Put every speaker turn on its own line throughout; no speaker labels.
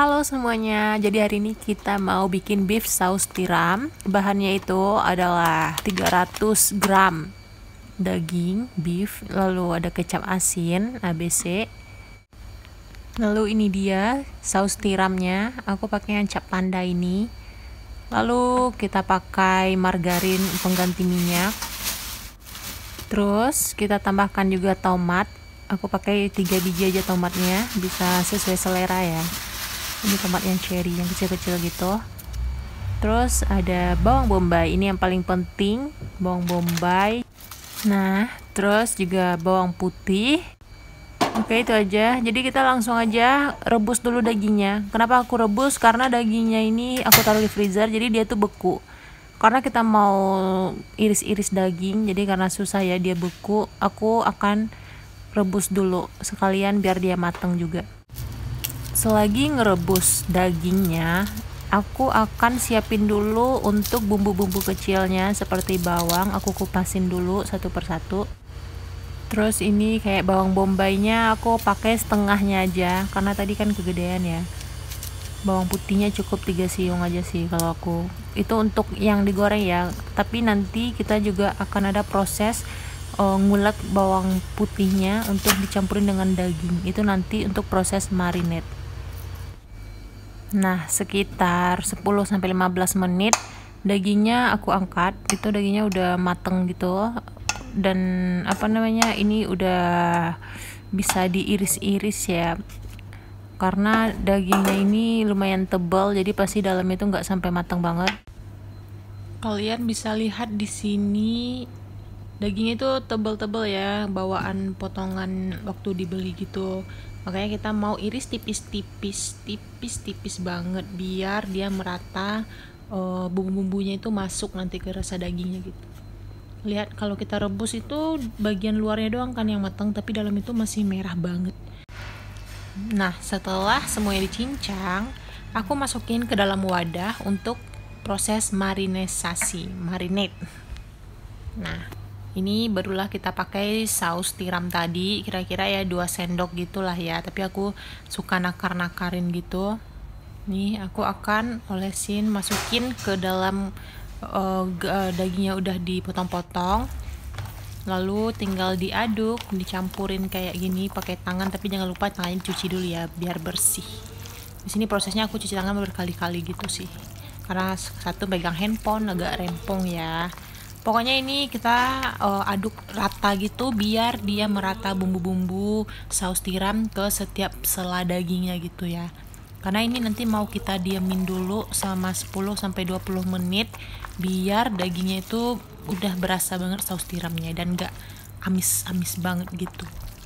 Halo semuanya, jadi hari ini kita mau bikin beef saus tiram. Bahannya itu adalah 300 gram daging beef, lalu ada kecap asin ABC. Lalu ini dia saus tiramnya, aku pakai yang cap panda ini. Lalu kita pakai margarin pengganti minyak. Terus kita tambahkan juga tomat. Aku pakai 3 biji aja tomatnya, bisa sesuai selera ya. Ini tomat yang cherry yang kecil-kecil gitu. Terus ada bawang bombay, ini yang paling penting, bawang bombay. Nah, terus juga bawang putih. Oke, itu aja. Jadi kita langsung aja rebus dulu dagingnya. Kenapa aku rebus? Karena dagingnya ini aku taruh di freezer, jadi dia tuh beku. Karena kita mau iris-iris daging, jadi karena susah ya dia beku, aku akan rebus dulu sekalian biar dia matang juga. Selagi ngerebus dagingnya, aku akan siapin dulu untuk bumbu-bumbu kecilnya seperti bawang, aku kupasin dulu satu persatu. Terus ini kayak bawang bombaynya aku pakai setengahnya aja karena tadi kan kegedean ya. Bawang putihnya cukup 3 siung aja sih kalau aku. Itu untuk yang digoreng ya. Tapi nanti kita juga akan ada proses ngulek bawang putihnya untuk dicampurin dengan daging. Itu nanti untuk proses marinate. Nah, sekitar 10-15 menit dagingnya aku angkat. Itu dagingnya udah mateng gitu. Dan ini udah bisa diiris-iris ya. Karena dagingnya ini lumayan tebal, jadi pasti dalamnya itu nggak sampai matang banget. Kalian bisa lihat di sini dagingnya itu tebal-tebal ya, bawaan potongan waktu dibeli gitu. Makanya kita mau iris tipis-tipis banget biar dia merata, bumbu-bumbunya itu masuk nanti ke rasa dagingnya gitu. Lihat kalau kita rebus itu bagian luarnya doang kan yang matang, tapi dalam itu masih merah banget. Nah, setelah semuanya dicincang, aku masukin ke dalam wadah untuk proses marinate. Nah, ini barulah kita pakai saus tiram tadi, kira-kira ya 2 sendok gitulah ya, tapi aku suka nakar-nakarin gitu. Nih aku akan olesin, masukin ke dalam dagingnya udah dipotong-potong, lalu tinggal diaduk, dicampurin kayak gini pakai tangan, tapi jangan lupa tangannya dicuci dulu ya biar bersih. Di sini prosesnya aku cuci tangan berkali-kali gitu sih, karena satu pegang handphone agak rempong ya. Pokoknya ini kita aduk rata gitu biar dia merata bumbu-bumbu saus tiram ke setiap sela dagingnya gitu ya. Karena ini nanti mau kita diamin dulu selama 10-20 menit biar dagingnya itu udah berasa banget saus tiramnya dan gak amis-amis banget gitu.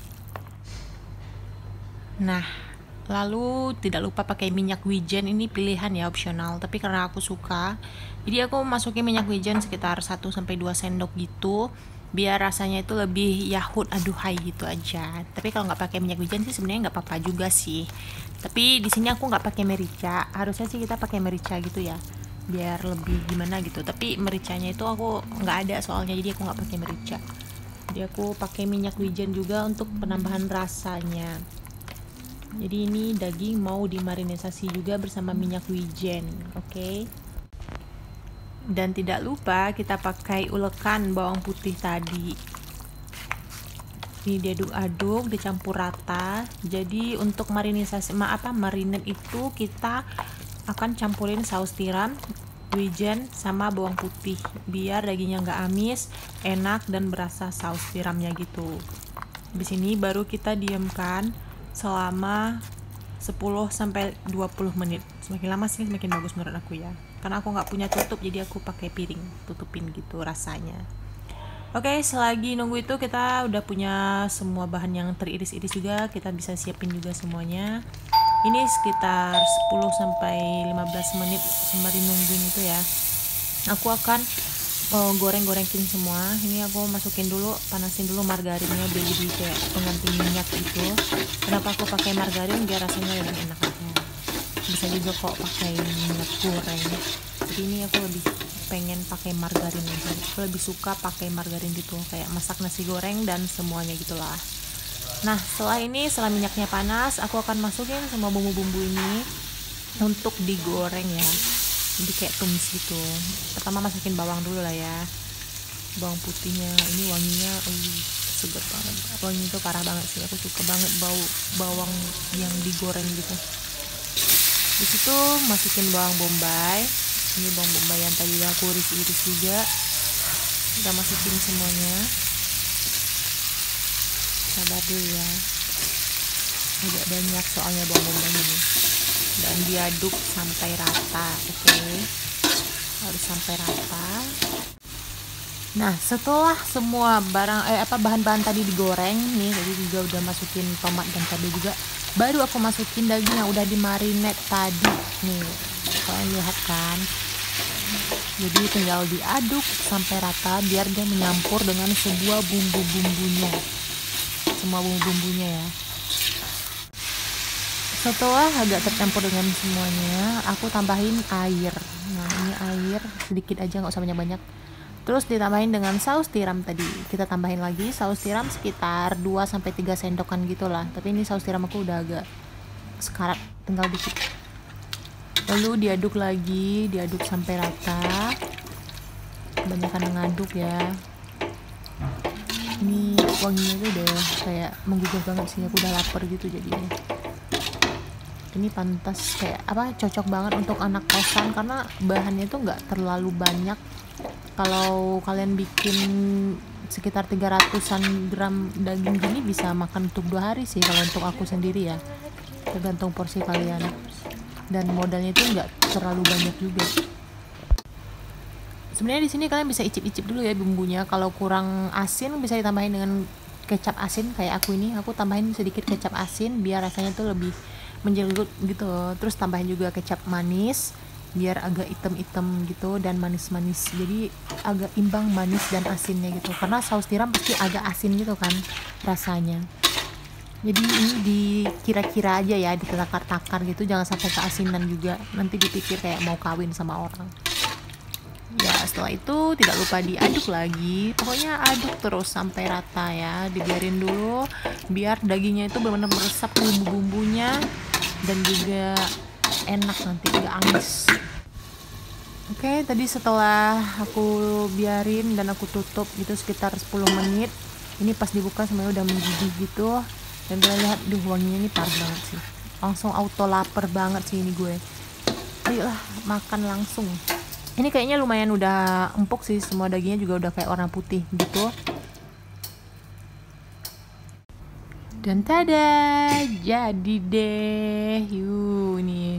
Nah, lalu tidak lupa pakai minyak wijen, ini pilihan ya, opsional, tapi karena aku suka jadi aku masukin minyak wijen sekitar 1-2 sendok gitu biar rasanya itu lebih yahut aduhai gitu aja. Tapi kalau nggak pakai minyak wijen sih sebenarnya nggak apa-apa juga sih, tapi di sini aku nggak pakai merica. Harusnya sih kita pakai merica gitu ya biar lebih gimana gitu, tapi mericanya itu aku nggak ada soalnya, jadi aku nggak pakai merica. Jadi aku pakai minyak wijen juga untuk penambahan rasanya. Jadi ini daging mau dimarinisasi juga bersama minyak wijen, oke? Dan tidak lupa kita pakai ulekan bawang putih tadi. Ini diaduk-aduk, dicampur rata. Jadi untuk marinade itu kita akan campurin saus tiram, wijen sama bawang putih biar dagingnya nggak amis, enak dan berasa saus tiramnya gitu. Di sini baru kita diamkan selama 10-20 menit. Semakin lama sih semakin bagus menurut aku ya, karena aku nggak punya tutup jadi aku pakai piring tutupin gitu rasanya. Oke, selagi nunggu itu kita udah punya semua bahan yang teriris-iris juga, kita bisa siapin juga semuanya. Ini sekitar 10-15 menit sembari nungguin itu ya, aku akan goreng-gorengin semua. Ini aku masukin dulu, panasin dulu margarinnya biar jadi kayak pengganti minyak gitu. Kenapa aku pakai margarin? Biar rasanya lebih enak aja. Bisa juga kok pakai minyak goreng, jadi ini aku lebih pengen pakai margarin aja. Aku lebih suka pakai margarin gitu, kayak masak nasi goreng dan semuanya gitulah. Nah, setelah minyaknya panas, aku akan masukin semua bumbu-bumbu ini. untuk digoreng ya, jadi kayak tumis gitu. Pertama masukin bawang dulu lah ya, bawang putihnya. Ini wanginya seger banget, wanginya itu parah banget sih. Aku suka banget bau bawang yang digoreng gitu. Di situ masukin bawang bombay. Ini bawang bombay yang tadi aku iris-iris juga, kita masukin semuanya. Sabar dulu ya, agak banyak soalnya bawang bombay ini, dan diaduk sampai rata. Oke, harus sampai rata. Nah, setelah semua bahan-bahan tadi digoreng nih, jadi juga udah masukin tomat dan cabai juga, baru aku masukin daging yang udah dimarinate tadi nih. Kalian lihat kan? Jadi tinggal diaduk sampai rata biar dia menyampur dengan semua bumbu-bumbunya. Semua bumbu-bumbunya ya. Setelah agak tercampur dengan semuanya, aku tambahin air. Nah, ini air sedikit aja, nggak usah banyak-banyak. Terus ditambahin dengan saus tiram tadi. Kita tambahin lagi saus tiram sekitar 2-3 sendokan gitulah. Tapi ini saus tiram aku udah agak sekarat, tinggal dikit. Lalu diaduk lagi, diaduk sampai rata. Kebanyakan mengaduk ya. Ini wanginya tuh udah kayak menggugah banget sih. Aku udah lapar gitu jadinya. Ini pantas kayak cocok banget untuk anak kosan karena bahannya tuh nggak terlalu banyak. Kalau kalian bikin sekitar 300-an gram daging gini bisa makan untuk 2 hari sih kalau untuk aku sendiri ya, tergantung porsi kalian, dan modalnya itu nggak terlalu banyak juga. Sebenarnya di sini kalian bisa icip-icip dulu ya bumbunya. Kalau kurang asin bisa ditambahin dengan kecap asin kayak aku ini. Aku tambahin sedikit kecap asin biar rasanya tuh lebih menjelut gitu. Terus tambahin juga kecap manis biar agak item-item gitu dan manis-manis, jadi agak imbang manis dan asinnya gitu, karena saus tiram pasti agak asin gitu kan rasanya. Jadi ini dikira-kira aja ya, ditakar-takar gitu, jangan sampai keasinan juga, nanti dipikir kayak mau kawin sama orang ya. Setelah itu tidak lupa diaduk lagi, pokoknya aduk terus sampai rata ya, dibiarin dulu biar dagingnya itu benar-benar meresap bumbu-bumbunya dan juga enak, nanti nggak amis. Oke, tadi setelah aku biarin dan aku tutup gitu sekitar 10 menit, ini pas dibuka semuanya udah mendidih gitu, dan kalian lihat wanginya ini parah banget sih, langsung auto lapar banget sih ini gue. Ayolah makan langsung. Ini kayaknya lumayan udah empuk sih, semua dagingnya juga udah kayak warna putih gitu. Dan tada, jadi deh. Yuk ini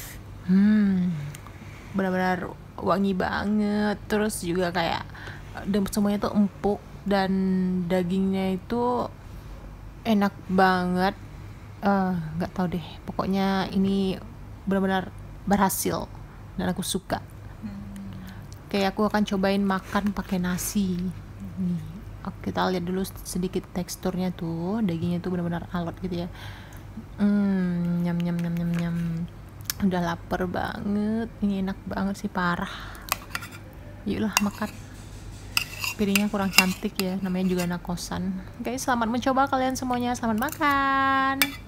benar-benar wangi banget. Terus juga kayak semuanya tuh empuk dan dagingnya itu enak banget. Nggak tahu deh, pokoknya ini benar-benar berhasil dan aku suka. Kayak aku akan cobain makan pakai nasi nih. Kita lihat dulu sedikit teksturnya tuh, dagingnya tuh benar-benar alot gitu ya. Nyam nyam nyam nyam nyam. Udah lapar banget, ini enak banget sih, parah. Yuklah makan. Piringnya kurang cantik ya, namanya juga anak kosan. Oke, selamat mencoba kalian semuanya, selamat makan.